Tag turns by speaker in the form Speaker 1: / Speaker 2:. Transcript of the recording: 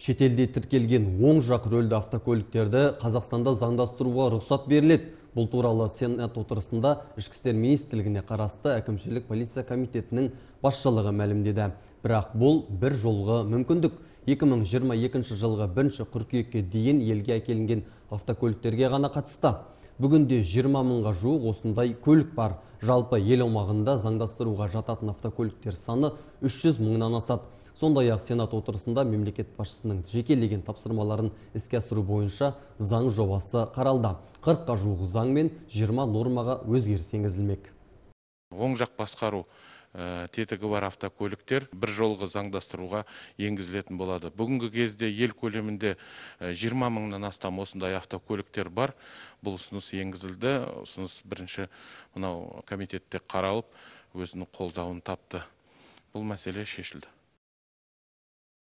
Speaker 1: Шетелде тіркелген оң жақ рөлді автокөліктерді Қазақстанда заңдастыруға рұқсат беріледі. Бұл туралы Сенат отырысында Ішкі істер министрлігіне қарасты әкімшілік полиция комитетінің басшылығы мәлімдеді. Бірақ бұл бір жолғы мүмкіндік. 2022 жылғы 1 қыркүйекке дейін елге әкелінген автокөліктерге ғана қатысты. Бүгінде 20 мыңға жуық осындай көлік бар. Жалпы ел аумағында заңдастыруға жататын автокөліктер саны 300 мыңнан асады. Сондай-ақ Сенат отырысында мемлекет басшысының жекелеген тапсырмаларын іске асыру бойынша заң жобасы қаралды. 40-қа жуық заң мен 20 нормаға өзгеріс енгізілмек.
Speaker 2: Оң жақ басқару тетігі бар автокөліктер бір жолғы заңдастыруға енгізілетін болады. Бүгінгі кезде ел көлемінде 20 мыңнан астам осындай автокөліктер бар. Бұл ұсыныс енгізілді. Ұсыныс бірінші комитетте қаралып, өзінің қолдауын тапты. Бұл мәселе шешілді.